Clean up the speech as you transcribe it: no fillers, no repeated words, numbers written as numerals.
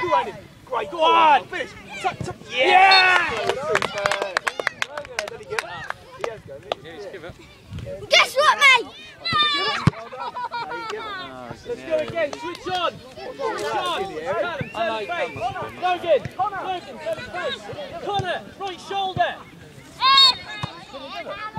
Ryan. Great, go on! Finish! Yeah! Guess what, mate? Let's go again, switch on! Switch on! Callum, turn his face! Logan, turn his face! Connor, right shoulder!